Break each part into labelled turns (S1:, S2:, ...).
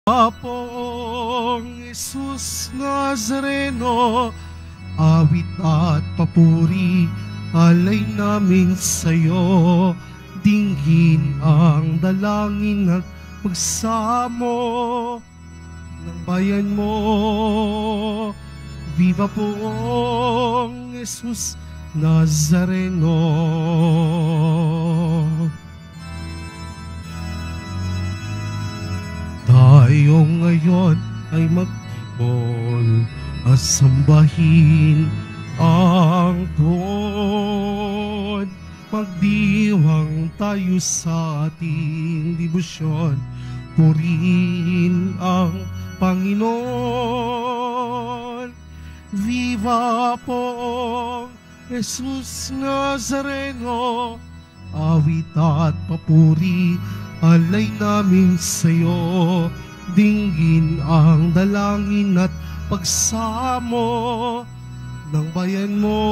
S1: Apong Jesus Nazareno, awit at papuri, alay namin sa'yo. Dinggin ang dalangin at pagsamo ng bayan mo. Viva poong Jesus Nazareno. Tayo ngayon ay magtipon at sambahin ang tuon. Magdiwang tayo sa ating debosyon, purihin ang Panginoon. Viva poong Jesus Nazareno, awit at papuri, alay namin sa'yo. Dinggin ang dalangin at pagsamo ng bayan mo.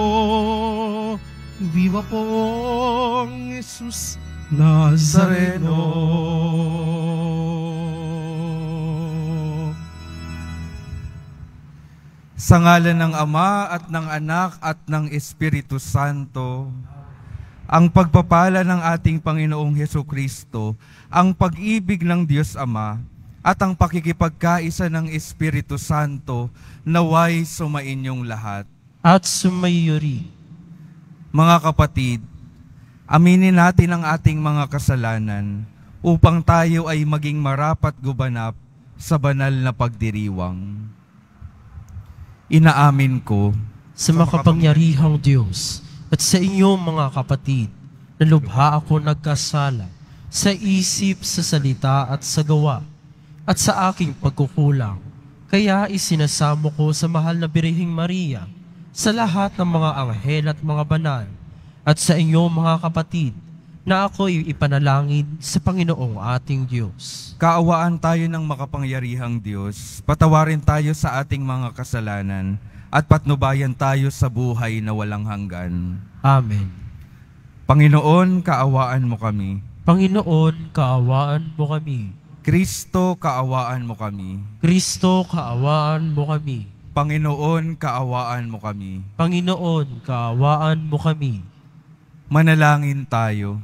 S1: Viva poong Jesus Nazareno.
S2: Sa ngalan ng Ama at ng Anak at ng Espiritu Santo, ang pagpapala ng ating Panginoong Hesukristo, ang pag-ibig ng Diyos Ama, at ang pakikipagkaisa ng Espiritu Santo, naway sumainyong lahat.
S3: At sumaiyo rin.
S2: Mga kapatid, aminin natin ang ating mga kasalanan upang tayo ay maging marapat gumanap sa banal na pagdiriwang. Inaamin ko
S3: sa makapangyarihang Diyos at sa inyong mga kapatid, na lubha ako nagkasala sa isip, sa salita at sa gawa, at sa aking pagkukulang. Kaya isinasamo ko sa mahal na Birheng Maria, sa lahat ng mga anghel at mga banal, at sa inyong mga kapatid, na ako'y ipanalangin sa Panginoong ating Diyos.
S2: Kaawaan tayo ng makapangyarihang Diyos, patawarin tayo sa ating mga kasalanan, at patnubayan tayo sa buhay na walang hanggan.
S3: Amen.
S2: Panginoon, kaawaan mo kami.
S3: Panginoon, kaawaan mo kami.
S2: Kristo, kaawaan mo kami.
S3: Kristo, kaawaan mo kami.
S2: Panginoon, kaawaan mo kami.
S3: Panginoon, kaawaan mo kami.
S2: Manalangin tayo.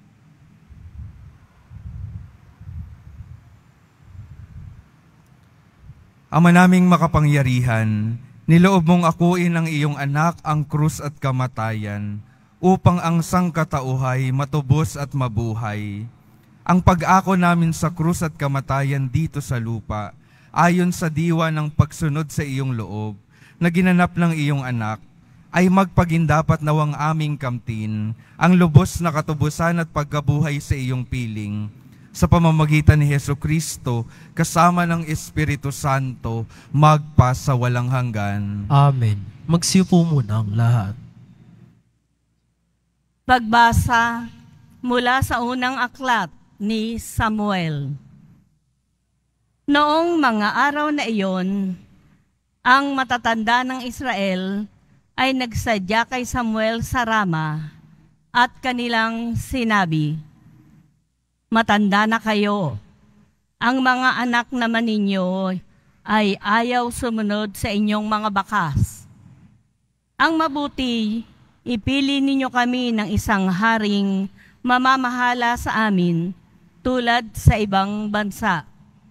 S2: Ama naming makapangyarihan, niloob mong akuin ng iyong anak ang krus at kamatayan, upang ang sangkatauhay matubos at mabuhay. Ang pag-ako namin sa krus at kamatayan dito sa lupa, ayon sa diwa ng pagsunod sa iyong loob, na ginanap ng iyong anak, ay magpagindapat nawang aming kamtin, ang lubos na katubusan at pagkabuhay sa iyong piling, sa pamamagitan ni Hesukristo, kasama ng Espiritu Santo, magpa sa walang hanggan.
S3: Amen. Magsiupo muna ang lahat.
S4: Pagbasa mula sa unang aklat ni Samuel. Noong mga araw na iyon, ang matatanda ng Israel ay nagsadya kay Samuel sa Rama at kanilang sinabi, "Matanda na kayo. Ang mga anak naman ninyo ay ayaw sumunod sa inyong mga bakas. Ang mabuti, ipili ninyo kami ng isang haring mamamahala sa amin tulad sa ibang bansa."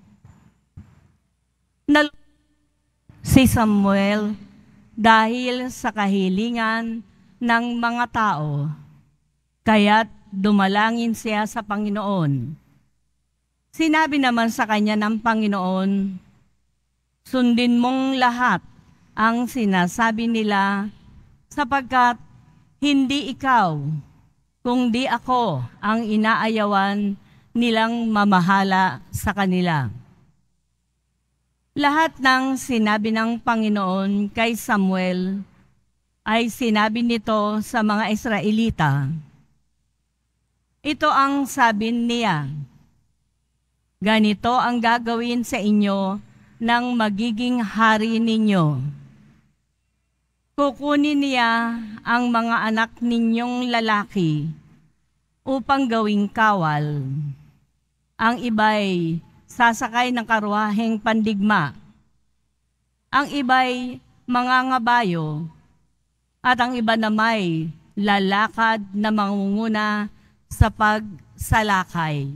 S4: Si Samuel dahil sa kahilingan ng mga tao, kaya't dumalangin siya sa Panginoon. Sinabi naman sa kanya ng Panginoon, "Sundin mong lahat ang sinasabi nila, sapagkat hindi ikaw, kundi ako ang inaayawan nilang mamahala sa kanila." Lahat ng sinabi ng Panginoon kay Samuel ay sinabi nito sa mga Israelita. Ito ang sabi niya, "Ganito ang gagawin sa inyo ng magiging hari ninyo. Kukunin niya ang mga anak ninyong lalaki upang gawing kawal. Ang iba'y sasakay ng karwaheng pandigma. Ang iba'y mangangabayo, at ang iba na may lalakad na mangunguna sa pagsalakay.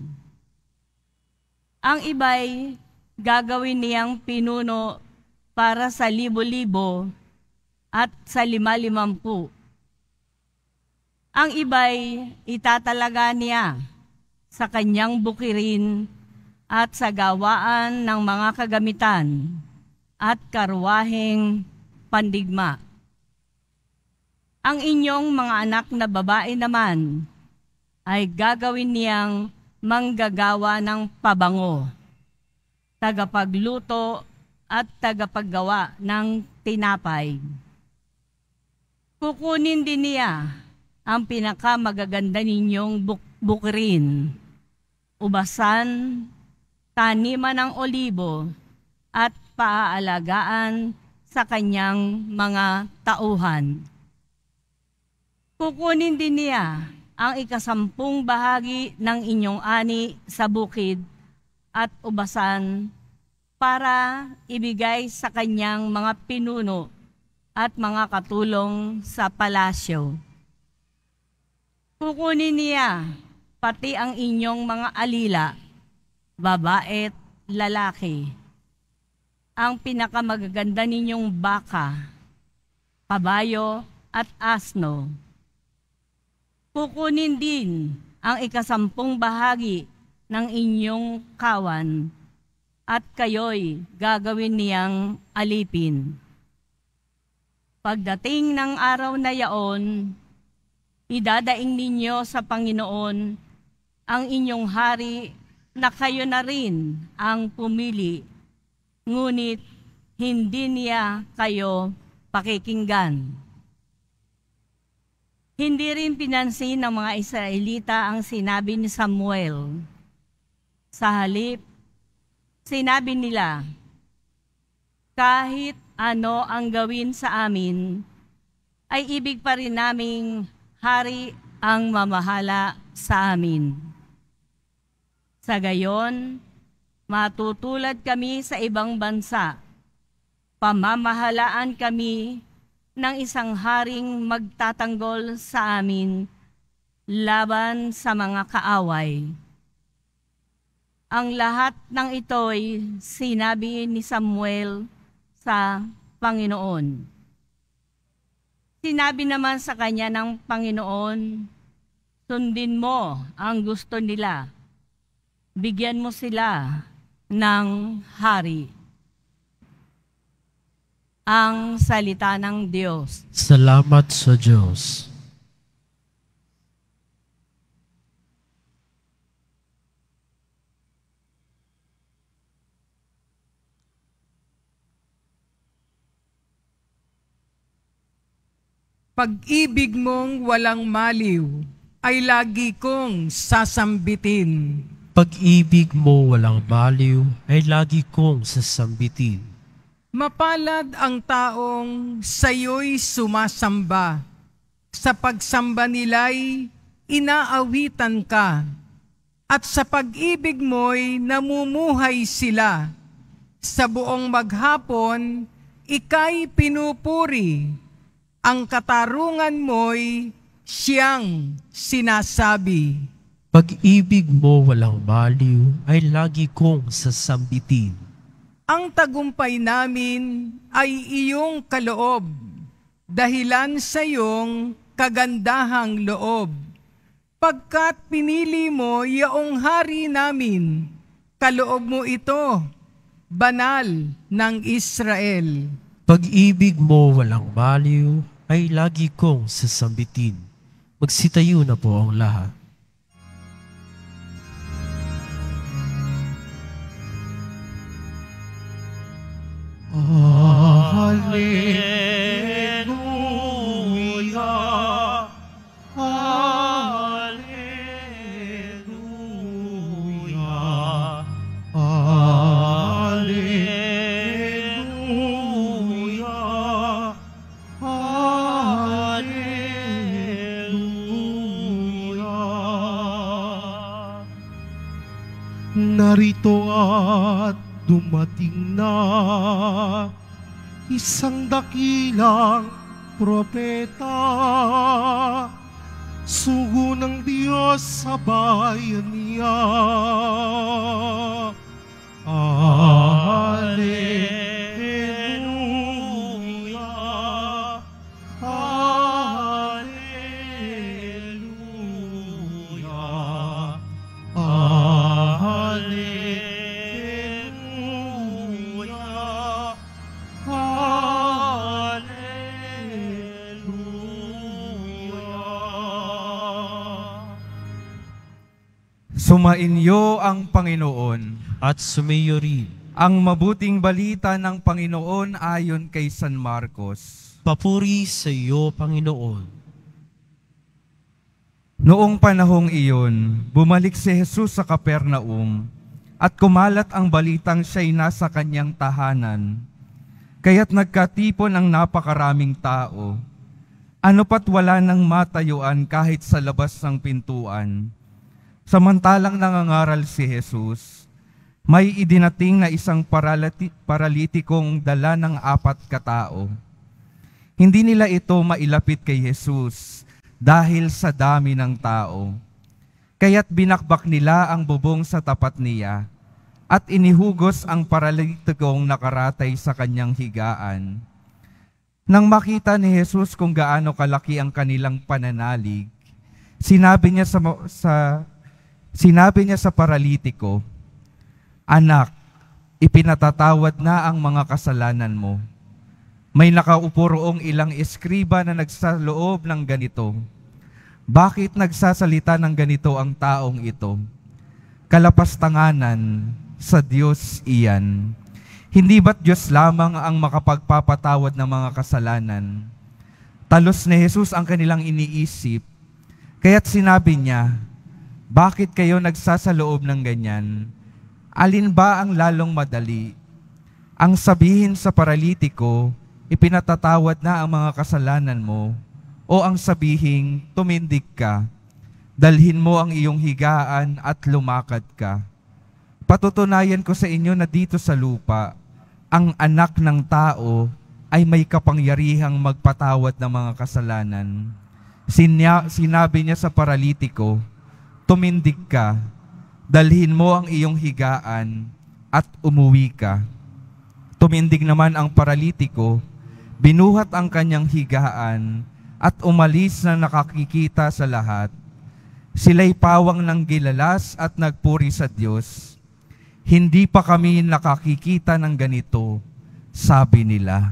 S4: Ang iba'y gagawin niyang pinuno para sa 1,000 at sa 50. Ang iba'y itatalaga niya sa kanyang bukirin at sa gawaan ng mga kagamitan at karwaheng pandigma. Ang inyong mga anak na babae naman ay gagawin niyang manggagawa ng pabango, tagapagluto at tagapaggawa ng tinapay. Kukunin din niya ang pinakamagaganda ninyong bukirin, ubasan, taniman ng olibo, at paaalagaan sa kanyang mga tauhan. Kukunin din niya ang 10 bahagi ng inyong ani sa bukid at ubasan para ibigay sa kanyang mga pinuno at mga katulong sa palasyo. Kukunin niya pati ang inyong mga alila, babae at lalaki, ang pinakamagaganda ninyong baka, kabayo at asno. Kukunin din ang 10 bahagi ng inyong kawan at kayo'y gagawin niyang alipin. Pagdating ng araw na yaon, idadaing ninyo sa Panginoon ang inyong hari na kayo na rin ang pumili, ngunit hindi niya kayo pakikinggan. Hindi rin pinansin ng mga Israelita ang sinabi ni Samuel. Sa halip, sinabi nila, kahit ano ang gawin sa amin, ay ibig pa rin naming hari ang mamahala sa amin. Sa gayon, matutulad kami sa ibang bansa. Pamamahalaan kami ng isang haring magtatanggol sa amin laban sa mga kaaway. Ang lahat ng ito'y sinabi ni Samuel sa Panginoon. Sinabi naman sa kanya ng Panginoon, sundin mo ang gusto nila. Bigyan mo sila ng hari. Ang salita ng Diyos.
S3: Salamat sa Diyos.
S5: Pag-ibig mong walang maliw ay lagi kong sasambitin.
S3: Pag-ibig mo walang baliw ay lagi kong sasambitin.
S5: Mapalad ang taong sa'yo'y sumasamba. Sa pagsamba nila'y inaawitan ka. At sa pag-ibig mo'y namumuhay sila. Sa buong maghapon, ika'y pinupuri. Ang katarungan mo'y siyang sinasabi.
S3: Pag-ibig mo walang baliw ay lagi kong sasambitin.
S5: Ang tagumpay namin ay iyong kaloob, dahilan sa iyong kagandahang loob. Pagkat pinili mo yaong hari namin, kaloob mo ito, banal ng Israel.
S3: Pag-ibig mo walang baliw ay lagi kong sasambitin. Magsitayo na po ang lahat.
S1: Hallelujah, Hallelujah, Hallelujah, Hallelujah. narito at dumating na isang dakilang propeta, sugo ng Diyos sa bayan niya. Alleluia, Alleluia, Alleluia, Alleluia.
S2: Sumainyo ang Panginoon.
S3: At sumayo rin.
S2: Ang mabuting balita ng Panginoon ayon kay San Marcos.
S3: Papuri sa iyo, Panginoon.
S2: Noong panahong iyon, bumalik si Jesus sa Capernaum at kumalat ang balitang siya'y nasa kanyang tahanan. Kaya't nagkatipon ang napakaraming tao. Ano pat wala nang matayuan kahit sa labas ng pintuan. Samantalang nangangaral si Jesus, may idinating na isang paralitikong dala ng 4 katao. Hindi nila ito mailapit kay Jesus dahil sa dami ng tao. Kaya't binakbak nila ang bubong sa tapat niya at inihugos ang paralitikong nakaratay sa kanyang higaan. Nang makita ni Jesus kung gaano kalaki ang kanilang pananalig, sinabi niya sa paralitiko, "Anak, ipinatatawad na ang mga kasalanan mo." May nakaupo roong ilang eskriba na nagsaloob ng ganito, "Bakit nagsasalita ng ganito ang taong ito? Kalapastanganan sa Diyos iyan. Hindi ba't Diyos lamang ang makapagpapatawad ng mga kasalanan?" Talos ni Jesus ang kanilang iniisip, kaya't sinabi niya, "Bakit kayo nagsasaloob ng ganyan? Alin ba ang lalong madali? Ang sabihin sa paralitiko, ipinatatawad na ang mga kasalanan mo, o ang sabihing, tumindig ka, dalhin mo ang iyong higaan at lumakad ka? Patutunayan ko sa inyo na dito sa lupa, ang anak ng tao ay may kapangyarihang magpatawad ng mga kasalanan." Sinabi niya sa paralitiko, "Tumindig ka, dalhin mo ang iyong higaan at umuwi ka." Tumindig naman ang paralitiko, binuhat ang kanyang higaan at umalis na nakakikita sa lahat. Sila'y pawang ng gilalas at nagpuri sa Diyos. "Hindi pa kami nakakikita ng ganito," sabi nila.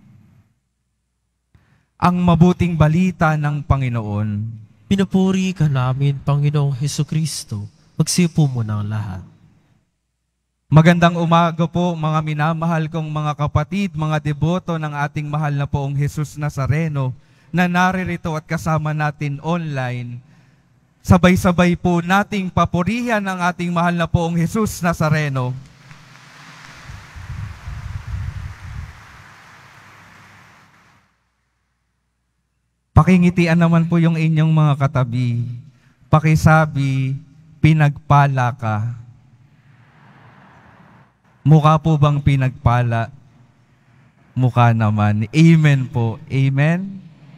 S2: Ang mabuting balita ng Panginoon.
S3: Pinupuri ka namin, Panginoong Hesukristo. Magsipo mo ng lahat.
S2: Magandang umaga po mga minamahal kong mga kapatid, mga deboto ng ating mahal na poong Jesus Nazareno na naririto at kasama natin online. Sabay-sabay po nating papurihan ang ating mahal na poong Jesus Nazareno. Pakingitian naman po yung inyong mga katabi. Pakisabi, pinagpala ka. Mukha po bang pinagpala? Mukha naman. Amen po. Amen?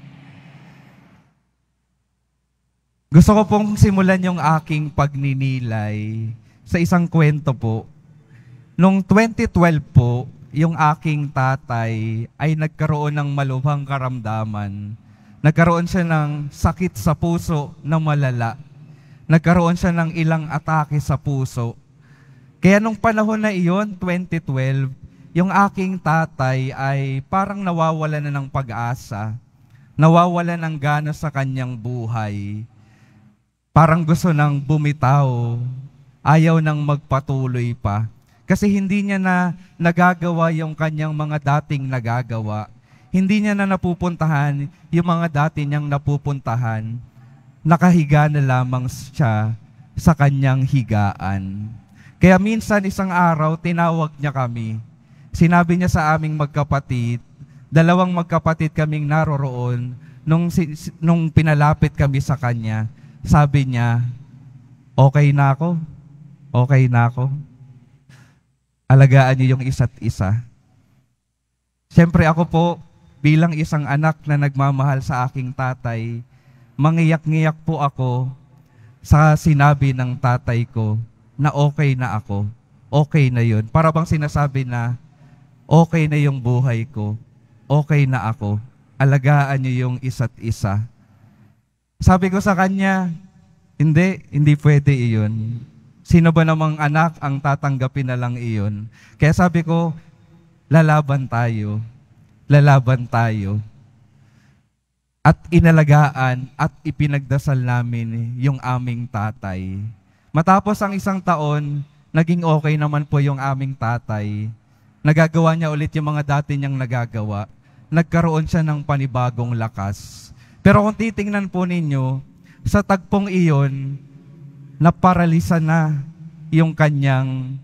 S2: Gusto ko pong simulan yung aking pagninilay sa isang kwento po. Noong 2012 po, yung aking tatay ay nagkaroon ng malubhang karamdaman. Nagkaroon siya ng sakit sa puso na malala. Nagkaroon siya ng ilang atake sa puso. Kaya nung panahon na iyon, 2012, yung aking tatay ay parang nawawala na ng pag-asa. Nawawala ng gana sa kanyang buhay. Parang gusto nang bumitaw. Ayaw nang magpatuloy pa. Kasi hindi niya na nagagawa yung kanyang mga dating nagagawa. Hindi niya na napupuntahan yung mga dati niyang napupuntahan. Nakahiga na lamang siya sa kanyang higaan. Kaya minsan isang araw, tinawag niya kami. Sinabi niya sa aming magkapatid, 2 magkapatid kaming naroroon, nung pinalapit kami sa kanya, sabi niya, okay na ako. alagaan niyo yung isa't isa. Siyempre ako po, bilang isang anak na nagmamahal sa aking tatay, mangiyak-ngiyak po ako sa sinabi ng tatay ko na okay na ako. Okay na yun. Para bang sinasabi na, okay na yung buhay ko. Okay na ako. Alagaan niyo yung isa't isa. Sabi ko sa kanya, hindi pwede iyon. Sino ba namang anak ang tatanggapin na lang iyon? Kaya sabi ko, lalaban tayo. Lalaban tayo. At inalagaan at ipinagdasal namin yung aming tatay. Matapos ang 1 taon, naging okay naman po yung aming tatay. Nagagawa niya ulit yung mga dati niyang nagagawa. Nagkaroon siya ng panibagong lakas. Pero kung titingnan po ninyo, sa tagpong iyon, naparalisa na yung kanyang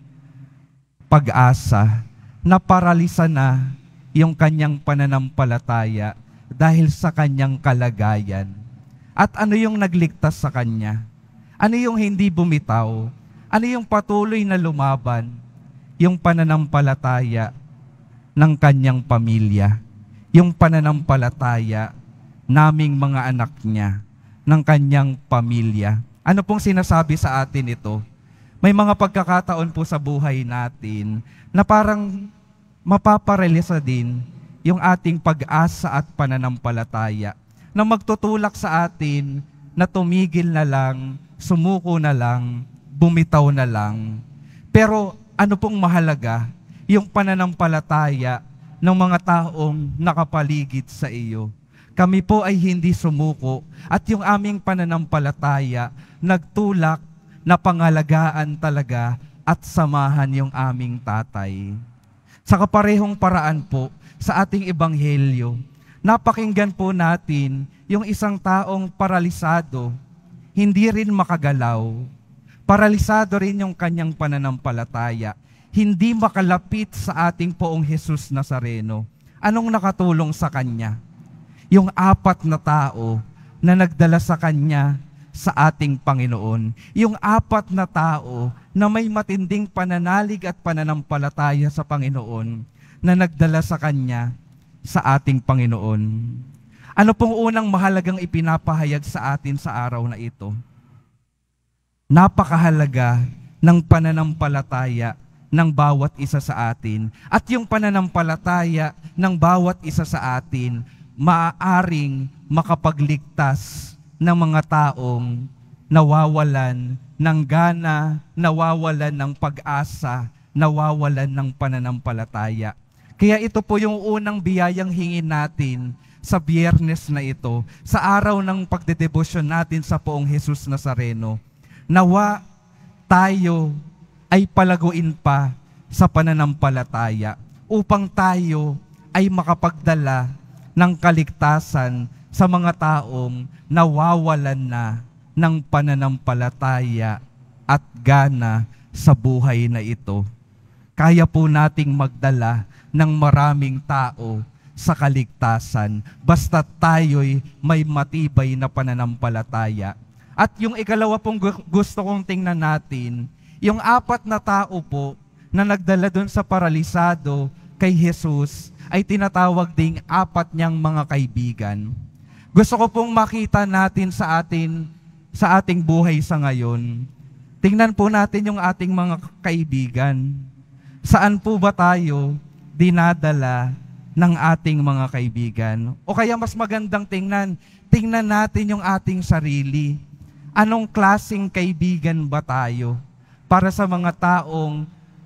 S2: pag-asa. Naparalisa na yung kanyang pananampalataya dahil sa kanyang kalagayan. At ano yung nagligtas sa kanya? Ano yung hindi bumitaw? Ano yung patuloy na lumaban? Yung pananampalataya ng kanyang pamilya. Yung pananampalataya naming mga anak niya, ng kanyang pamilya. Ano pong sinasabi sa atin ito? May mga pagkakataon po sa buhay natin na parang mapaparelisa din yung ating pag-asa at pananampalataya na magtutulak sa atin na tumigil na lang, sumuko na lang, bumitaw na lang. Pero ano pong mahalaga? Yung pananampalataya ng mga taong nakapaligid sa iyo. Kami po ay hindi sumuko at yung aming pananampalataya nagtulak na pangalagaan talaga at samahan yung aming tatay. Sa kaparehong paraan po sa ating ebanghelyo, napakinggan po natin yung isang taong paralisado, hindi rin makagalaw. Paralisado rin yung kanyang pananampalataya, hindi makalapit sa ating Poong Jesus Nazareno. Anong nakatulong sa kanya? Yung 4 na tao na nagdala sa kanya sa ating Panginoon. Yung 4 na tao na may matinding pananalig at pananampalataya sa Panginoon na nagdala sa kanya sa ating Panginoon. Ano pong unang mahalagang ipinapahayag sa atin sa araw na ito? Napakahalaga ng pananampalataya ng bawat isa sa atin. At yung pananampalataya ng bawat isa sa atin maaaring makapagligtas ng mga taong nawawalan ng gana, nawawalan ng pag-asa, nawawalan ng pananampalataya. Kaya ito po yung unang biyayang hingin natin sa Biyernes na ito, sa araw ng pagdedebosyon natin sa Poong Jesus Nazareno. Nawa tayo ay palaguin pa sa pananampalataya upang tayo ay makapagdala ng kaligtasan sa mga taong nawawalan na ng pananampalataya at gana sa buhay na ito. Kaya po nating magdala ng maraming tao sa kaligtasan basta tayo'y may matibay na pananampalataya. At yung ikalawa pong gusto kong tingnan natin, yung 4 na tao po na nagdala dun sa paralisado kay Jesus ay tinatawag ding 4 niyang mga kaibigan. Gusto ko pong makita natin sa ating buhay sa ngayon. Tingnan po natin yung ating mga kaibigan. Saan po ba tayo dinadala ng ating mga kaibigan? O kaya mas magandang tingnan natin yung ating sarili. Anong klaseng kaibigan ba tayo para sa mga taong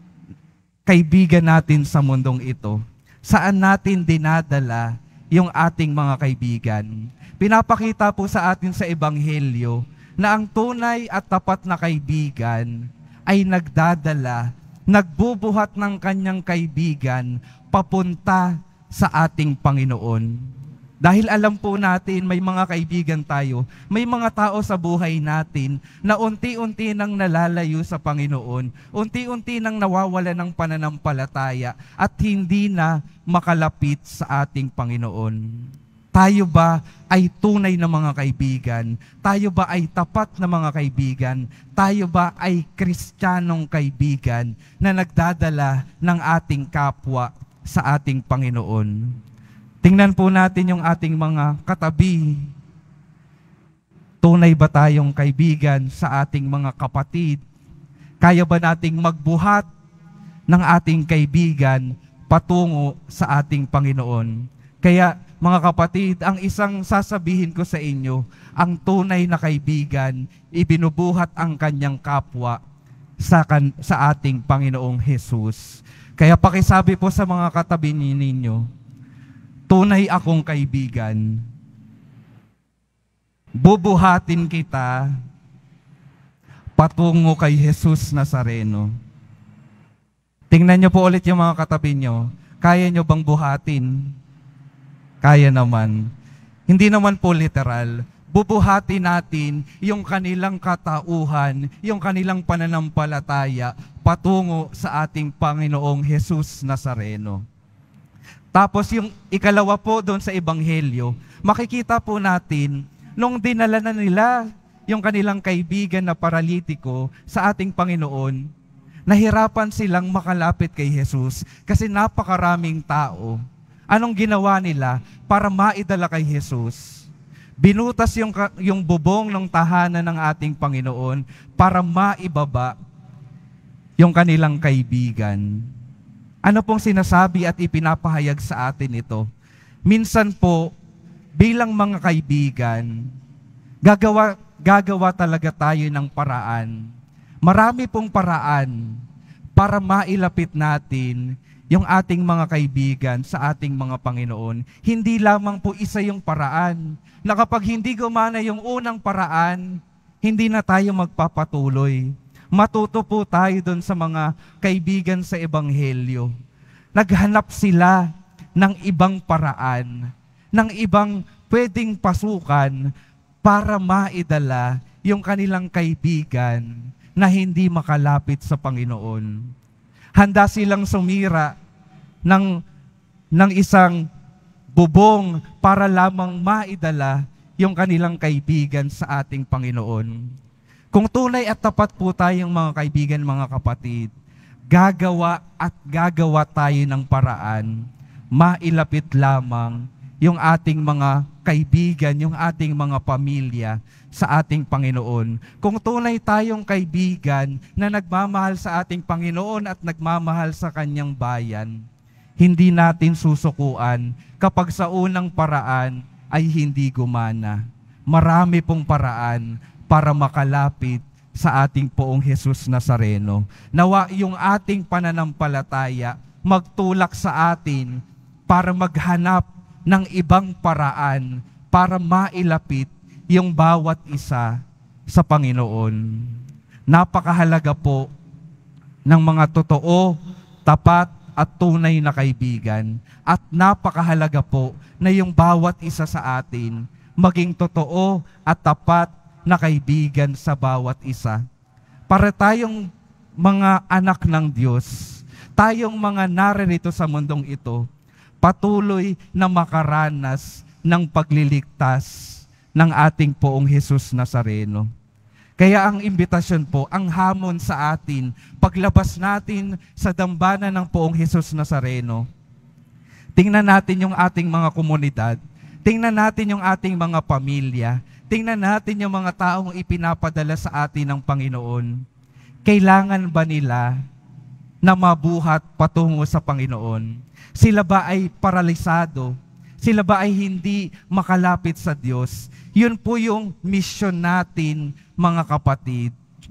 S2: kaibigan natin sa mundong ito? Saan natin dinadala yung ating mga kaibigan? Pinapakita po sa atin sa Ebanghelyo na ang tunay at tapat na kaibigan ay nagdadala, nagbubuhat ng kanyang kaibigan papunta sa ating Panginoon. Dahil alam po natin, may mga kaibigan tayo, may mga tao sa buhay natin na unti-unti nang nalalayo sa Panginoon, unti-unti nang nawawala ng pananampalataya at hindi na makalapit sa ating Panginoon. Tayo ba ay tunay na mga kaibigan? Tayo ba ay tapat na mga kaibigan? Tayo ba ay Kristiyanong kaibigan na nagdadala ng ating kapwa sa ating Panginoon? Tingnan po natin yung ating mga katabi. Tunay ba tayong kaibigan sa ating mga kapatid? Kaya ba nating magbuhat ng ating kaibigan patungo sa ating Panginoon? Kaya mga kapatid, ang isang sasabihin ko sa inyo, ang tunay na kaibigan, ibinubuhat ang kanyang kapwa sa ating Panginoong Jesus. Kaya pakisabi po sa mga katabi ninyo, tunay akong kaibigan. Bubuhatin kita patungo kay Jesus Nazareno. Tingnan niyo po ulit yung mga katabi niyo. Kaya niyo bang buhatin? Kaya naman. Hindi naman po literal. Bubuhati natin yung kanilang katauhan, yung kanilang pananampalataya patungo sa ating Panginoong Jesus Nazareno. Tapos yung ikalawa po doon sa Ebanghelyo, makikita po natin nung dinala na nila yung kanilang kaibigan na paralitiko sa ating Panginoon, nahirapan silang makalapit kay Jesus kasi napakaraming tao. Anong ginawa nila para maidala kay Jesus? Binutas yung bubong ng tahanan ng ating Panginoon para maibaba yung kanilang kaibigan. Ano pong sinasabi at ipinapahayag sa atin ito? Minsan po, bilang mga kaibigan, gagawa talaga tayo ng paraan. Marami pong paraan para mailapit natin yung ating mga kaibigan sa ating mga Panginoon. Hindi lamang po isa yung paraan, na kapag hindi gumana yung unang paraan, hindi na tayo magpapatuloy. Matuto po tayo doon sa mga kaibigan sa Ebanghelyo. Naghanap sila ng ibang paraan, ng ibang pwedeng pasukan para maidala yung kanilang kaibigan na hindi makalapit sa Panginoon. Handa silang sumira ng isang bubong para lamang maidala yung kanilang kaibigan sa ating Panginoon. Kung tunay at tapat po tayong mga kaibigan, mga kapatid, gagawa tayo ng paraan, mailapit lamang yung ating mga kaibigan, yung ating mga pamilya sa ating Panginoon. Kung tunay tayong kaibigan na nagmamahal sa ating Panginoon at nagmamahal sa Kanyang bayan, hindi natin susukuan kapag sa unang paraan ay hindi gumana. Marami pong paraan para makalapit sa ating Poong Jesus Nazareno. Nawa yung ating pananampalataya magtulak sa atin para maghanap ng ibang paraan para mailapit yung bawat isa sa Panginoon. Napakahalaga po ng mga totoo, tapat at tunay na kaibigan. At napakahalaga po na yung bawat isa sa atin maging totoo at tapat na kaibigan sa bawat isa. Para tayong mga anak ng Diyos, tayong mga naririto sa mundong ito, patuloy na makaranas ng pagliligtas ng ating Poong Jesus Nazareno. Kaya ang imbitasyon po, ang hamon sa atin, paglabas natin sa dambana ng Poong Jesus Nazareno, tingnan natin yung ating mga komunidad, tingnan natin yung ating mga pamilya, tingnan natin yung mga taong ipinapadala sa atin ng Panginoon. Kailangan ba nila na mabuhat patungo sa Panginoon? Sila ba ay paralisado? Sila ba ay hindi makalapit sa Diyos? Yun po yung mission natin, mga kapatid.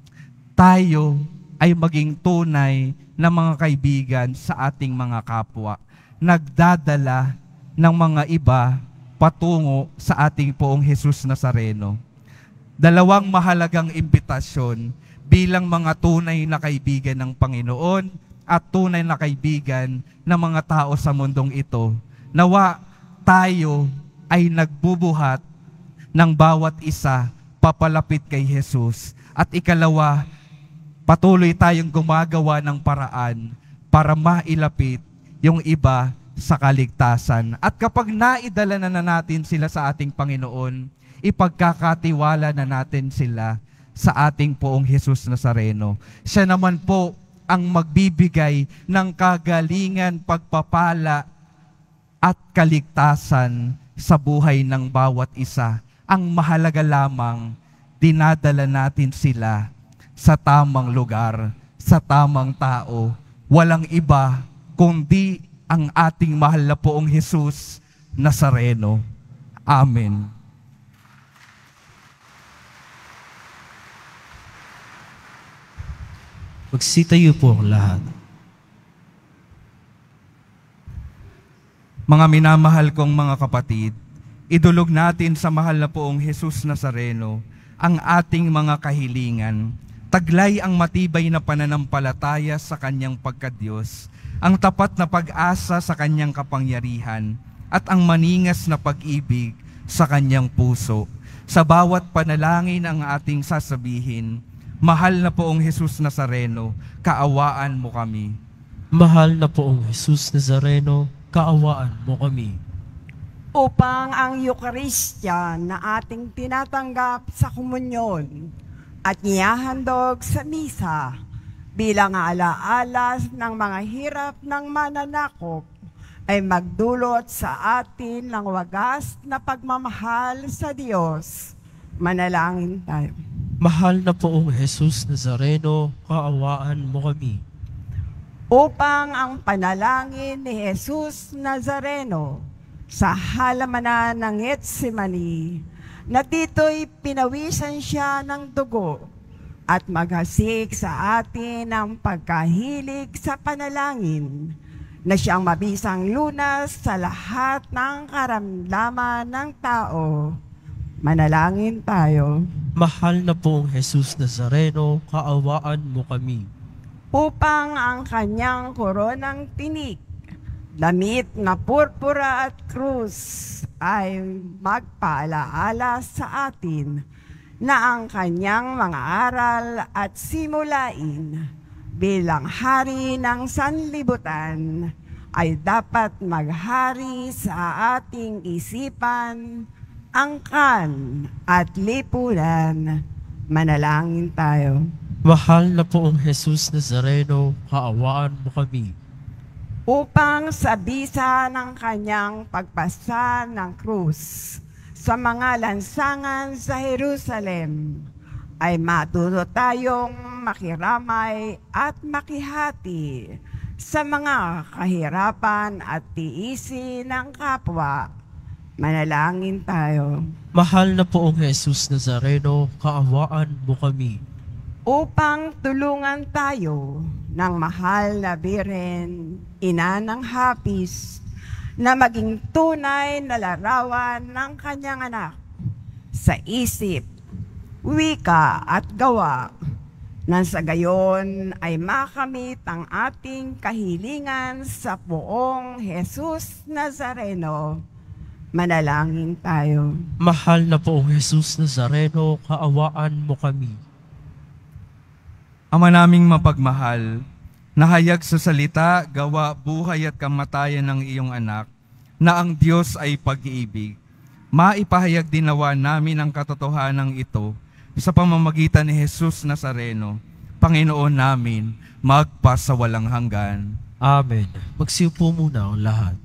S2: Tayo ay maging tunay na mga kaibigan sa ating mga kapwa. Nagdadala ng mga iba patungo sa ating Poong Jesus Nazareno. Dalawang mahalagang imbitasyon bilang mga tunay na kaibigan ng Panginoon at tunay na kaibigan ng mga tao sa mundong ito. Nawa tayo ay nagbubuhat ng bawat isa papalapit kay Jesus. At ikalawa, patuloy tayong gumagawa ng paraan para mailapit yung iba sa kaligtasan. At kapag naidala na natin sila sa ating Panginoon, ipagkakatiwala na natin sila sa ating Poong Jesus Nazareno. Siya naman po ang magbibigay ng kagalingan, pagpapala at kaligtasan sa buhay ng bawat isa. Ang mahalaga lamang, dinadala natin sila sa tamang lugar, sa tamang tao. Walang iba kundi ang ating mahal na Poong Jesus Nazareno. Amen.
S3: Magsitayo po ang lahat.
S2: Mga minamahal kong mga kapatid, idulog natin sa mahal na Poong Jesus Nazareno ang ating mga kahilingan. Taglay ang matibay na pananampalataya sa Kanyang pagkadiyos, ang tapat na pag-asa sa Kanyang kapangyarihan, at ang maningas na pag-ibig sa Kanyang puso. Sa bawat panalangin ang ating sasabihin, Mahal na Poong Jesus Nazareno, kaawaan mo kami.
S3: Mahal na Poong Jesus Nazareno, kaawaan mo kami.
S6: Upang ang Eukaristya na ating tinatanggap sa komunyon at niyahandog sa misa bilang alaala ng mga hirap ng mananakop ay magdulot sa atin ng wagas na pagmamahal sa Diyos. Manalangin tayo.
S3: Mahal na Poong Jesus Nazareno, kaawaan mo kami.
S6: Upang ang panalangin ni Jesus Nazareno sa halamanan ng Getsemani, na dito'y pinawisan siya ng dugo at maghasik sa atin ng pagkahilig sa panalangin, na siyang mabisang lunas sa lahat ng karamdaman ng tao. Manalangin tayo.
S3: Mahal na Poong Jesus Nazareno, kaawaan mo kami.
S6: Upang ang kanyang koronang tinik, damit na purpura at krus ay magpaalaala sa atin na ang kanyang mga aral at simulain bilang hari ng sanlibutan ay dapat maghari sa ating isipan, angkan at lipunan. Manalangin tayo.
S3: Mahal na Poong Jesus Nazareno, kaawaan mo kami.
S6: Upang sa bisa ng kanyang pagpasa ng krus sa mga lansangan sa Jerusalem, ay matuto tayong makiramay at makihati sa mga kahirapan at tiisin ng kapwa. Manalangin tayo.
S3: Mahal na Poong Jesus Nazareno, kaawaan mo kami.
S6: Upang tulungan tayo ng mahal na Birhen, ina ng hapis, na maging tunay na larawan ng kanyang anak sa isip, wika at gawa, nang sa gayon ay makamit ang ating kahilingan sa Poong Jesus Nazareno. Manalangin tayo.
S3: Mahal na Poong Jesus Nazareno, kaawaan mo kami.
S2: Ama naming mapagmahal, nahayag sa salita, gawa, buhay at kamatayan ng iyong anak, na ang Diyos ay pag-ibig. Maipahayag din nawa namin ang katotohanan ito sa pamamagitan ni Jesus Nazareno, Panginoon namin, magpasawalang hanggan.
S3: Amen. Magsiupo muna ang lahat.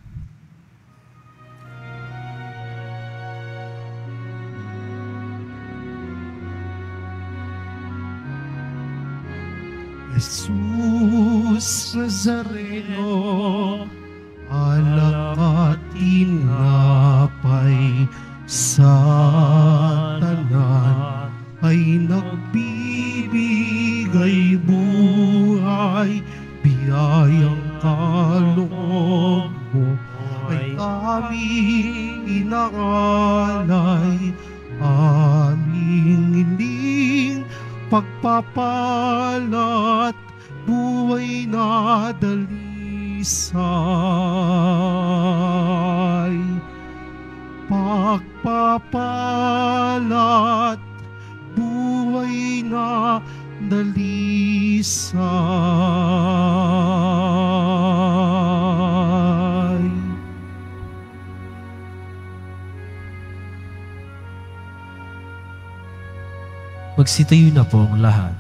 S1: Jesus Nazareno, alak at tinapay sa tanan ay nagbibigay buhay, biyayang kaloob mo ay aming inaalay, aming hiling pagpapalat, buhay na dalisay. Pagpapalat, buhay na dalisay.
S3: Magsitayo na po ang lahat.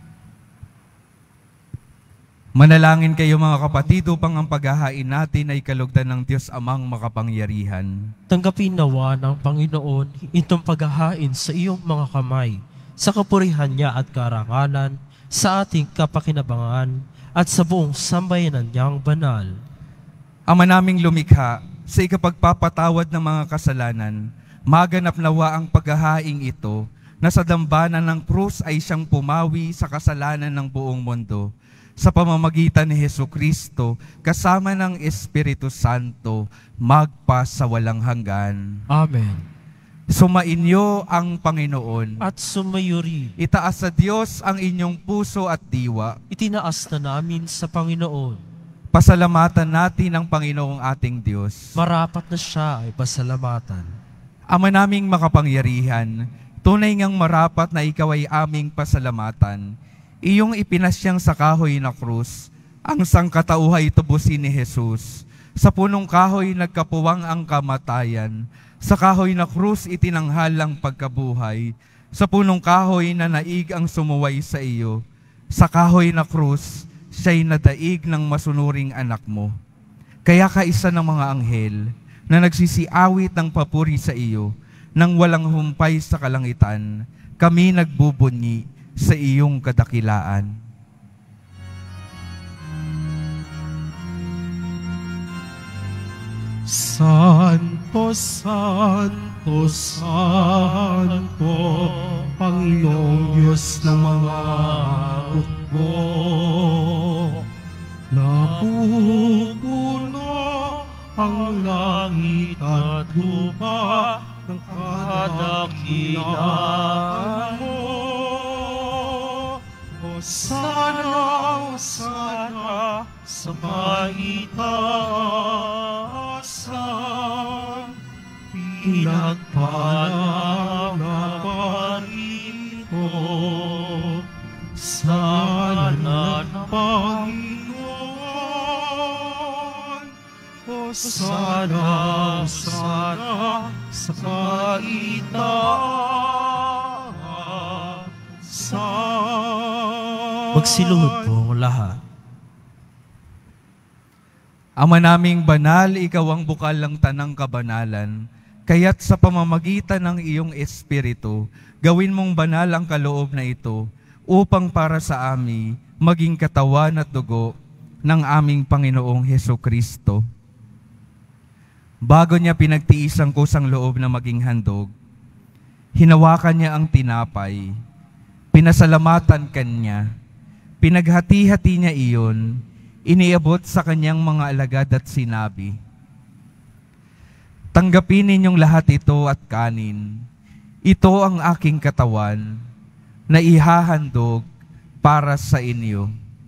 S2: Manalangin kayo mga kapatid upang ang paghahain natin ay kalugdan ng Diyos Amang makapangyarihan.
S3: Tanggapin nawa ng Panginoon itong paghahain sa iyong mga kamay, sa kapurihan niya at karangalan, sa ating kapakinabangan, at sa buong sambayanan niyang banal.
S2: Ama naming lumikha, sa ikapagpapatawad ng mga kasalanan, maganap nawa ang paghahaing ito, na sa dambana ng krus ay siyang pumawi sa kasalanan ng buong mundo. Sa pamamagitan ni Jesucristo, kasama ng Espiritu Santo, magpa sa walang hanggan.
S3: Amen.
S2: Sumainyo ang Panginoon.
S3: At sumayo rin.
S2: Itaas sa Diyos ang inyong puso at diwa.
S3: Itinaas na namin sa Panginoon.
S2: Pasalamatan natin ang Panginoong ating Diyos.
S3: Marapat na siya ay pasalamatan.
S2: Ama naming makapangyarihan, tunay ngang marapat na ikaw ay aming pasalamatan. Iyong ipinasyang sa kahoy na krus, ang sangkatauhay tubusin ni Jesus. Sa punong kahoy nagkapuwang ang kamatayan. Sa kahoy na krus itinanghal ang pagkabuhay. Sa punong kahoy na naig ang sumuway sa iyo. Sa kahoy na krus, siya'y nadaig ng masunuring anak mo. Kaya kaisa ng mga anghel na nagsisiawit ng papuri sa iyo, nang walang humpay sa kalangitan, kami nagbubunyi sa iyong kadakilaan.
S1: Santo, Santo, Santo, Panginoong Diyos ng mga hukbo. Napupuno ang langit at lupa ng kadakilaan mo. Hosana, Hosana, sa maitaasan, pinagpalang na parito, sana ng Panginoon. Hosana, Hosana, sa maitaasan.
S3: Magsiluhod po ang lahat.
S2: Ama naming banal, ikaw ang bukal ng tanang kabanalan. Kaya't sa pamamagitan ng iyong Espiritu, gawin mong banal ang kaloob na ito upang para sa amin maging katawan at dugo ng aming Panginoong Hesukristo. Bago niya pinagtiis ang kusang loob na maging handog, hinawakan niya ang tinapay, pinasalamatan kanya, pinaghati-hati niya iyon, iniabot sa kanyang mga alagad at sinabi, "Tanggapin ninyong lahat ito at kanin. Ito ang aking katawan na ihahandog para sa inyo."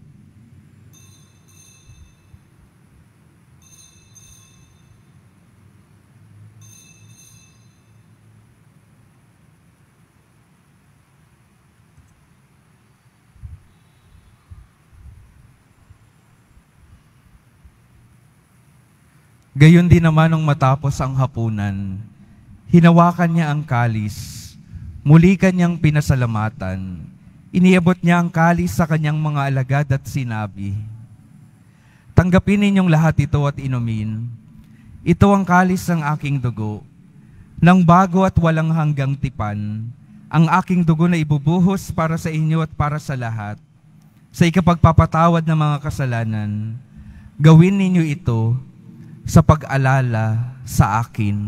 S2: Gayon din naman nung matapos ang hapunan, hinawakan niya ang kalis, muli kanyang pinasalamatan, iniabot niya ang kalis sa kanyang mga alagad at sinabi, "Tanggapin ninyong lahat ito at inumin. Ito ang kalis ng aking dugo, ng bago at walang hanggang tipan, ang aking dugo na ibubuhos para sa inyo at para sa lahat, sa ikapagpapatawad ng mga kasalanan. Gawin ninyo ito sa pag-alala sa akin."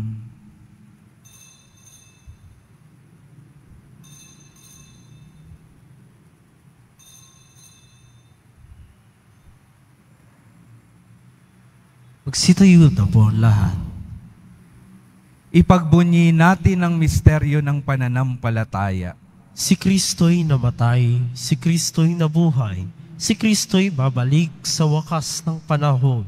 S3: Magsitayo na po ang lahat.
S2: Ipagbunyi natin ang misteryo ng pananampalataya.
S3: Si Kristo'y namatay, si Kristo'y nabuhay, si Kristo'y babalik sa wakas ng panahon.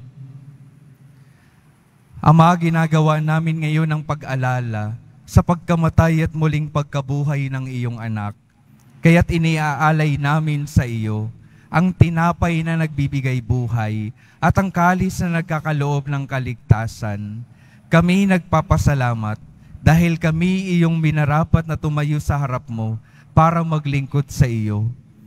S2: Ama, ginagawa namin ngayon ang pag-alala sa pagkamatay at muling pagkabuhay ng iyong anak. Kaya't iniaalay namin sa iyo ang tinapay na nagbibigay buhay at ang kalis na nagkakaloob ng kaligtasan. Kami nagpapasalamat dahil kami iyong minarapat na tumayo sa harap mo para maglingkod sa iyo.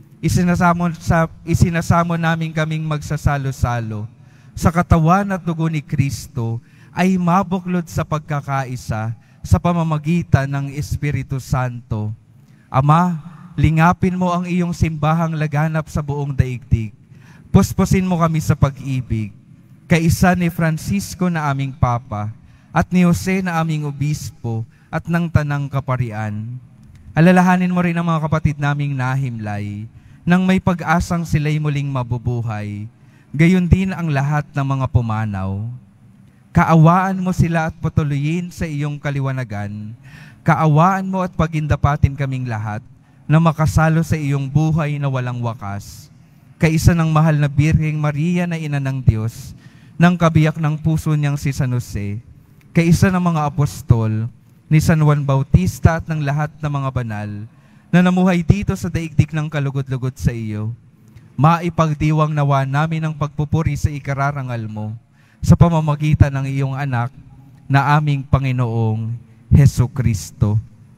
S2: Isinasamo namin kaming magsasalo-salo sa katawan at dugo ni Kristo ay mabuklod sa pagkakaisa sa pamamagitan ng Espiritu Santo. Ama, lingapin mo ang iyong simbahang laganap sa buong daigdig. Puspusin mo kami sa pag-ibig. Kaisa ni Francisco na aming Papa at ni Jose na aming Obispo at ng Tanang Kaparian. Alalahanin mo rin ang mga kapatid naming nahimlay nang may pag-asang sila'y muling mabubuhay. Gayon din ang lahat ng mga pumanaw. Kaawaan mo sila at patuloyin sa iyong kaliwanagan. Kaawaan mo at pagindapatin kaming lahat na makasalo sa iyong buhay na walang wakas. Kaisa ng mahal na Birheng Maria na Ina ng Diyos, ng kabiyak ng puso niyang si San Jose, kaisa ng mga apostol, ni San Juan Bautista at ng lahat ng mga banal na namuhay dito sa daigdig ng kalugod-lugod sa iyo, maipagdiwang nawa namin ang pagpupuri sa ikararangal mo sa pamamagitan ng iyong anak na aming Panginoong Hesukristo.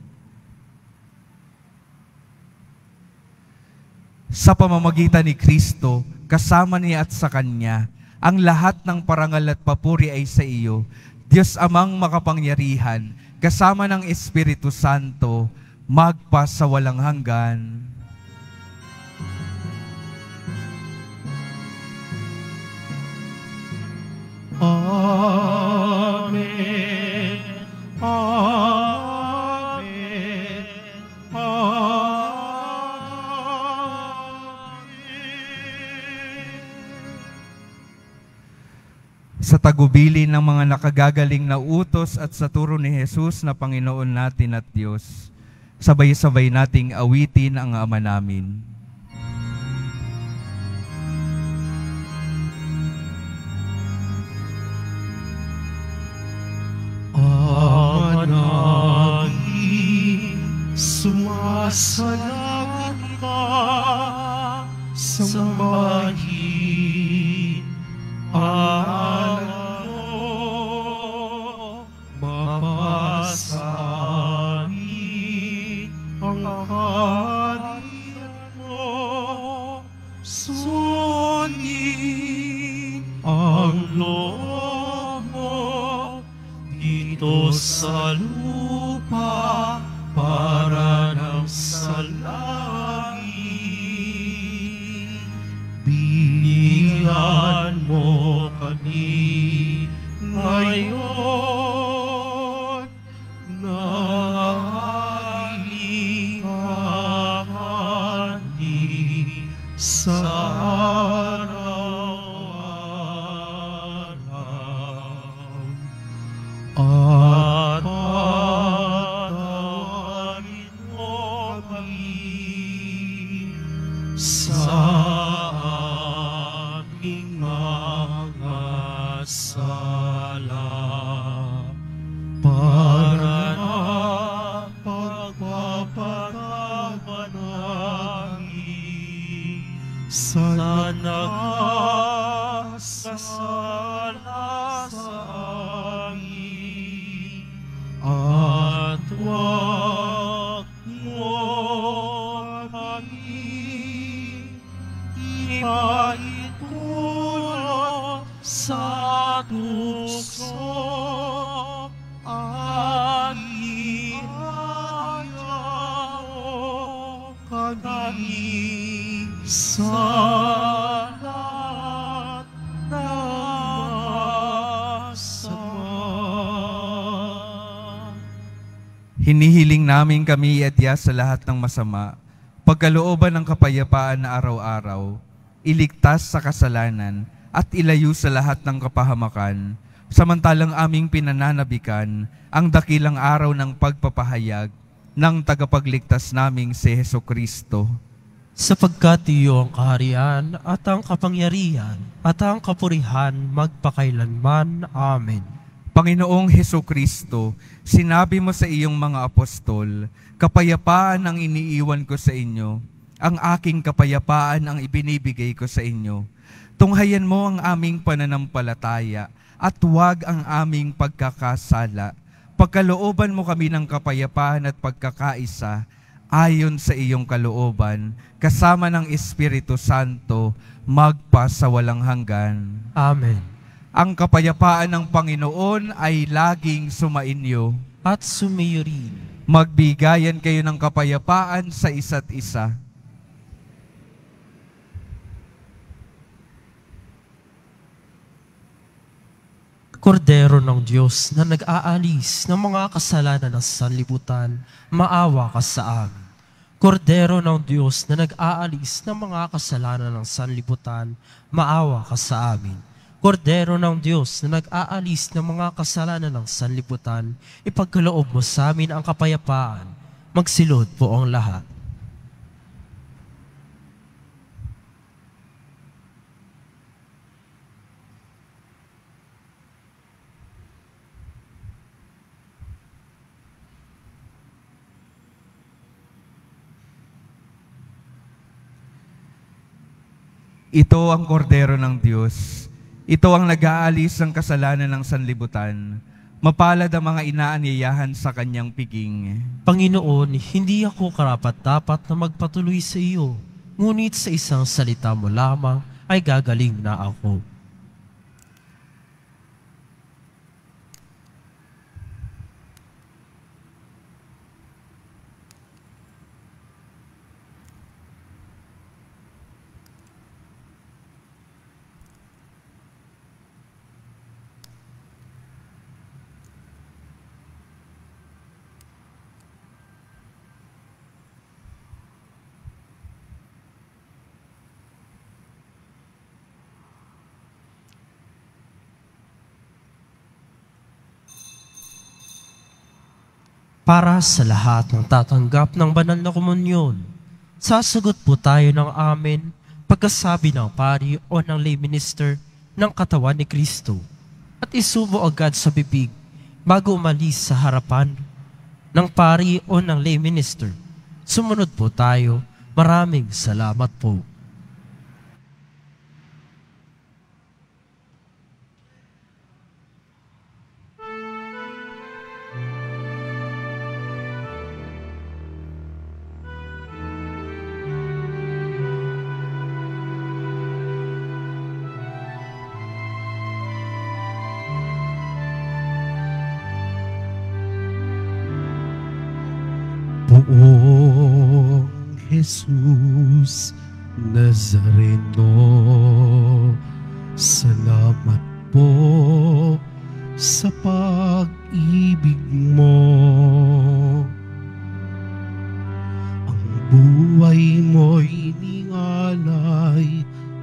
S2: Sa pamamagitan ni Kristo, kasama niya at sa Kanya, ang lahat ng parangal at papuri ay sa iyo, Diyos Amang makapangyarihan, kasama ng Espiritu Santo, magpa sa walang hanggan.
S1: Amen. Amen.
S2: Sa tagubilin ng mga nakagagaling na utos at sa turo ni Jesus na Panginoon natin at Diyos, sabay-sabay nating awitin ang Ama namin.
S1: Ama namin, sumasalangit ka, sambahin ang mapasanin ang kaharian mo, sundin ang loob mo dito sa lupa para ng sa langit. Binigyan mo kami ngayon na alihani sa araw-araw. At patawarin mo kami sa aming mga sala para na pagpapamanangin sa nagkasala sa amin. At huwag mo kami ipaitulog sa tukso. Ayaw kami sa lahat ng masama.
S2: Hinihiling namin kami iadya sa lahat ng masama, pagkalooban ng kapayapaan na araw-araw, iligtas sa kasalanan at ilayo sa lahat ng kapahamakan, samantalang aming pinananabikan ang dakilang araw ng pagpapahayag ng tagapagligtas naming si Hesukristo.
S3: Sapagkat iyo ang kaharian at ang kapangyarihan at ang kapurihan magpakailanman. Amen.
S2: Panginoong Hesukristo, sinabi mo sa iyong mga apostol, kapayapaan ang iniiwan ko sa inyo, ang aking kapayapaan ang ibinibigay ko sa inyo. Tunghayan mo ang aming pananampalataya at huwag ang aming pagkakasala. Pagkalooban mo kami ng kapayapaan at pagkakaisa, ayon sa iyong kalooban, kasama ng Espiritu Santo, magpasawalang hanggan.
S3: Amen.
S2: Ang kapayapaan ng Panginoon ay laging sumainyo.
S3: At sumayo rin.
S2: Magbigayan kayo ng kapayapaan sa isa't isa.
S3: Kordero ng Diyos na nag-aalis ng mga kasalanan ng sanlibutan, maawa ka sa amin. Kordero ng Diyos na nag-aalis ng mga kasalanan ng sanlibutan, maawa ka sa amin. Kordero ng Diyos na nag-aalis ng mga kasalanan ng sanlibutan, ipagkaloob mo sa amin ang kapayapaan. Magsilod po ang lahat.
S2: Ito ang kordero ng Diyos. Ito ang nag-aalis ng kasalanan ng sanlibutan. Mapalad ang mga inaanyayahan sa kanyang piging.
S3: Panginoon, hindi ako karapat-dapat na magpatuloy sa iyo, ngunit sa isang salita mo lamang ay gagaling na ako. Para sa lahat ng tatanggap ng banal na komunyon, sasagot po tayo ng amen pagkasabi ng pari o ng lay minister ng katawan ni Kristo at isubo agad sa bibig bago umalis sa harapan ng pari o ng lay minister. Sumunod po tayo. Maraming salamat po.
S1: Poong Jesus Nazareno, salamat po sa pag-ibig mo. Ang buhay mo'y iningalay,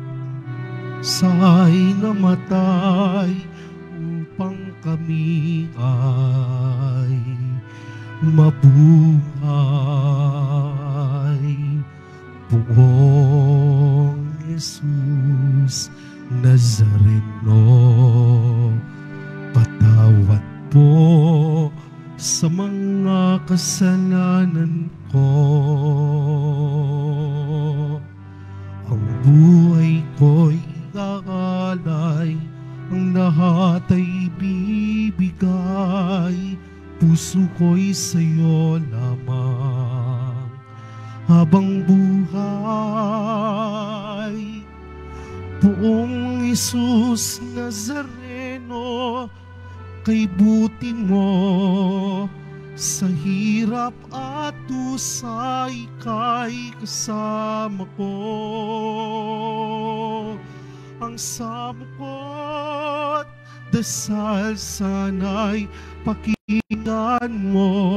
S1: sa'y namatay upang kami ay mabuhay. Poong Jesus Nazareno, patawad po sa mga kasalanan ko. Ang buhay ko'y iaalay, ang lahat ay bibigay. Puso ko'y sa'yo lamang habang buhay. Poong Jesus Nazareno, kay buti mo sa hirap at dusa ika'y kasama ko. Ang samo ko't dasal sana'y pakinggan mo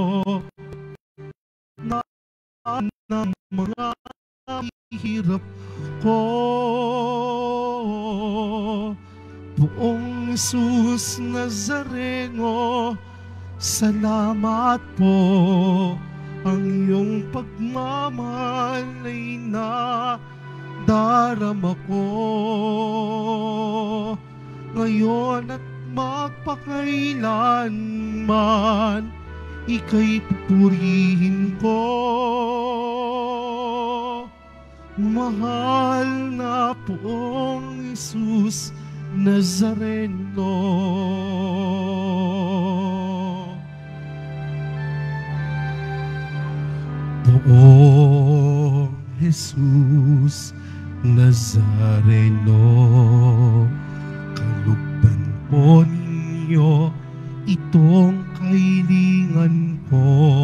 S1: na ng mga hirap ko. Poong Jesus Nazareno, salamat po. Ang iyong pagmamahal ay nadarama ko ngayon at magpakailanman, ika'y pupurihin ko. Mahal na Poong Jesus Nazareno, Poong Jesus Nazareno, kalugdan po ninyo itong kahilingan ko.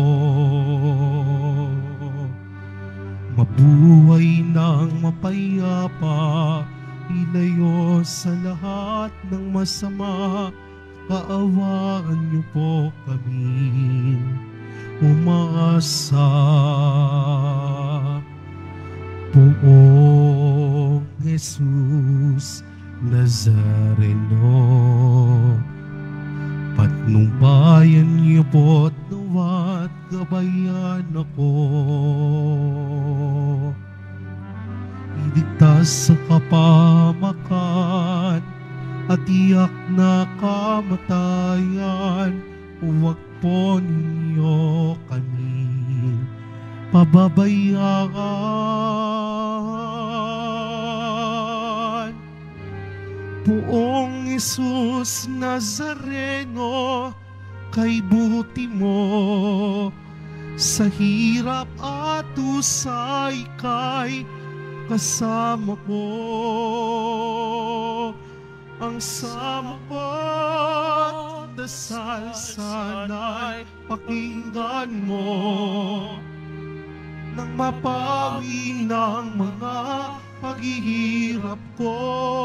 S1: Mabuhay ng mapayapa, ilayo sa lahat ng masama, kaawaan niyo po kami umaasa. Poong Jesus Nazareno, patnubayan niyo po't nawat gabayan ako. Iligtas sa kapamakan at iyak na kamatayan, huwag po ninyo kami pababayaan. Poong Jesus Nazareno, kay buti mo sa hirap at usay kay kasama ko. Ang sama ko't dasal sana'y pakinggan mo, nang mapawi ng mga paghihirap ko.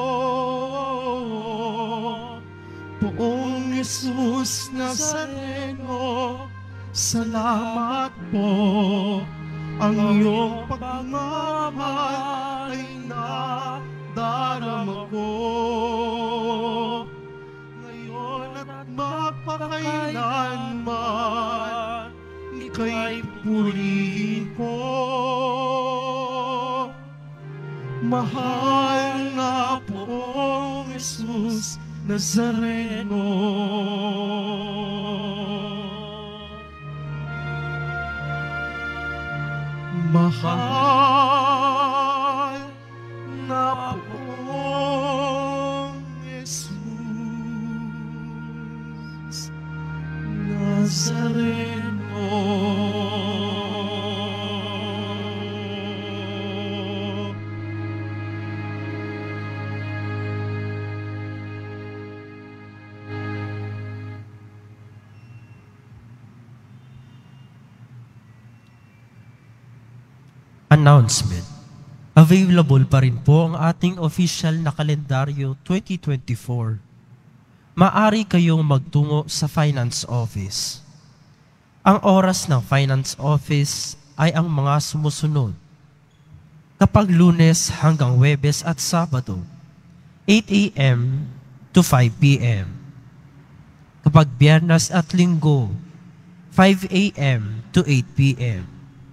S1: Poong Jesus Nazareno, salamat po. Ang iyong pagmamahal ay nadarama ko. Ngayon at magpakailanman, ika'y purihin ko. Mahal na Poong Jesus Nazareno. Mahal na Poong Jesus Nazareno.
S3: Announcement. Available pa rin po ang ating official na kalendaryo 2024. Maaari kayong magtungo sa Finance Office. Ang oras ng Finance Office ay ang mga sumusunod. Kapag Lunes hanggang Huwebes at Sabado, 8 a.m. to 5 p.m. Kapag Biyernes at Linggo, 5 a.m. to 8 p.m.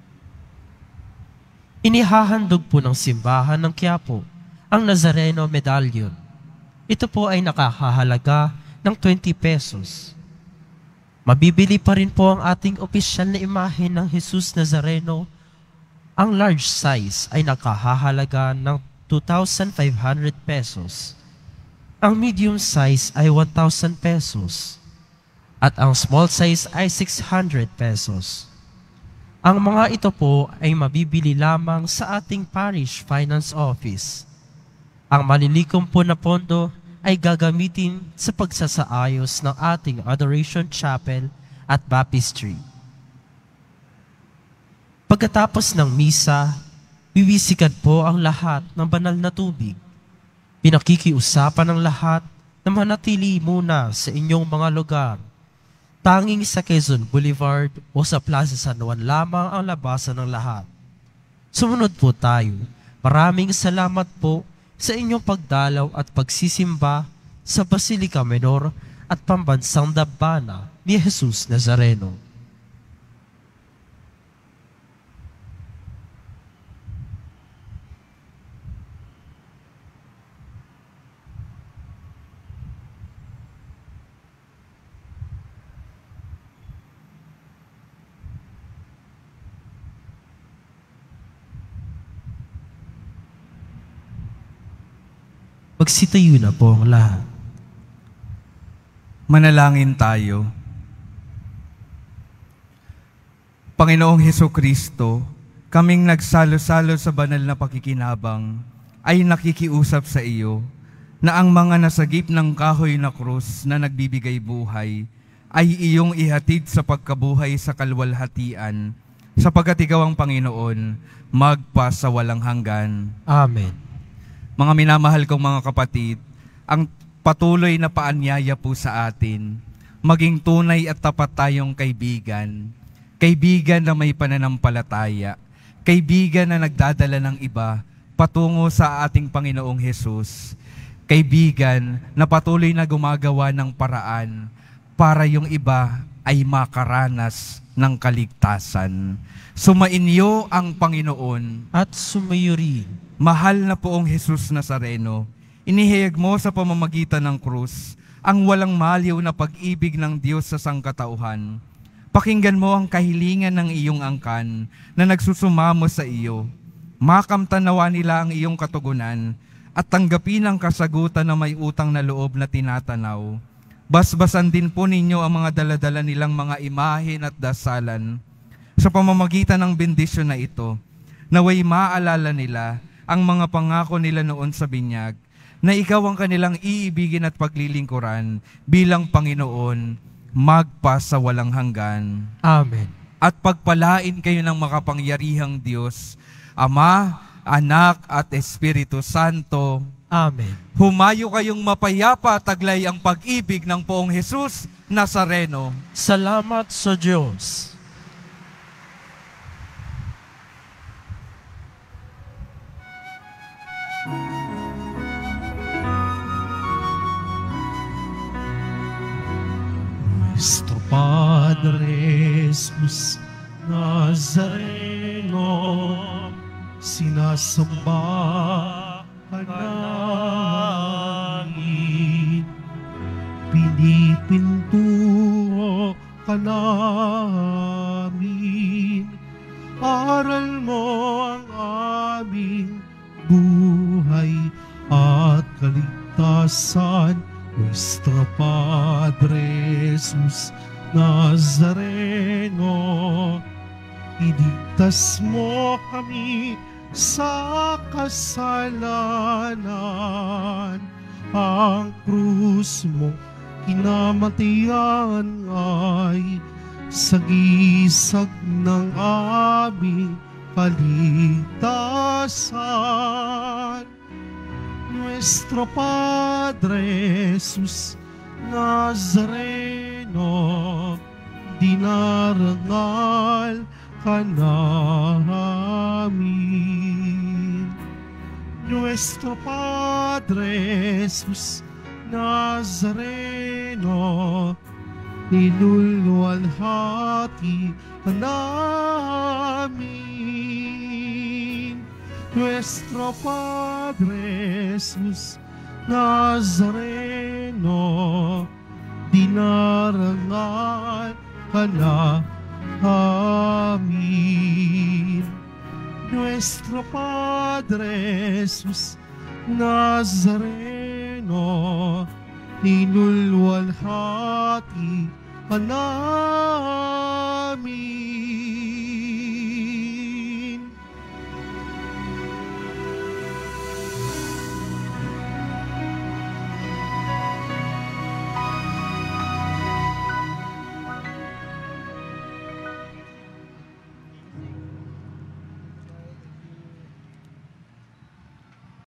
S3: Inihahandog po ng simbahan ng Quiapo ang Nazareno Medallion. Ito po ay nakakahalaga ng 20 pesos. Mabibili pa rin po ang ating opisyal na imahe ng Jesus Nazareno. Ang large size ay nakahahalaga ng 2,500 pesos. Ang medium size ay 1,000 pesos. At ang small size ay 600 pesos. Ang mga ito po ay mabibili lamang sa ating Parish Finance Office. Ang malilikom po na pondo ay gagamitin sa pagsasaayos ng ating Adoration Chapel at Baptistry. Pagkatapos ng misa, wiwisikan po ang lahat ng banal na tubig. Pinakikiusapan ng lahat na manatili muna sa inyong mga lugar. Tanging sa Quezon Boulevard o sa Plaza San Juan lamang ang labasan ng lahat. Sumunod po tayo. Maraming salamat po sa inyong pagdalaw at pagsisimba sa Basilica Menor at Pambansang Dambana ni Jesus Nazareno. Magsitayo na po ang lahat.
S2: Manalangin tayo. Panginoong Heso Kristo, kaming nagsalo-salo sa banal na pakikinabang, ay nakikiusap sa iyo na ang mga nasagip ng kahoy na krus na nagbibigay buhay ay iyong ihatid sa pagkabuhay sa kalwalhatian, sapagkat ikaw ang Panginoon, magpasawalang hanggan.
S3: Amen.
S2: Mga minamahal kong mga kapatid, ang patuloy na paanyaya po sa atin, maging tunay at tapat tayong kaibigan. Kaibigan na may pananampalataya. Kaibigan na nagdadala ng iba patungo sa ating Panginoong Hesus. Kaibigan na patuloy na gumagawa ng paraan para yung iba ay makaranas ng kaligtasan. Sumainyo ang Panginoon.
S3: At sumayo rin.
S2: Mahal na poong Hesus Nazareno, inihayag mo sa pamamagitan ng krus ang walang maliw na pag-ibig ng Diyos sa sangkatauhan. Pakinggan mo ang kahilingan ng iyong angkan na nagsusumamo sa iyo. Makamtanawa nila ang iyong katugunan at tanggapin ang kasagutan na may utang na loob na tinatanaw. Basbasan din po ninyo ang mga daladala nilang mga imahen at dasalan. Sa pamamagitan ng bendisyon na ito, naway maalala nila ang mga pangako nila noon sa binyag, na ikaw ang kanilang iibigin at paglilingkuran bilang Panginoon, magpasawalang hanggan.
S3: Amen.
S2: At pagpalain kayo ng makapangyarihang Diyos, Ama, Anak at Espiritu Santo.
S3: Amen.
S2: Humayo kayong mapayapa, taglay ang pag-ibig ng poong Hesus Nazareno.
S3: Salamat sa Diyos.
S1: Nuestro Padre Jesus Nazareno, sinasamba ka namin, pinipintuho ka namin, aral mo ang aming buhay at kaligtasan. Nuestro Padre Jesus Nazareno, iligtas mo kami sa kasalanan. Ang krus mo kinamatayan ay sagisag ng aming kaligtasan. Nuestro Padre Jesus Nazareno, dinarangal ka namin. Nuestro Padre Jesus Nazareno, niluluwalhati ka namin. Nuestro Padre Jesus Nazareno, dinarangal ka namin. Nuestro Padre Jesus Nazareno, niluluwalhati ka namin.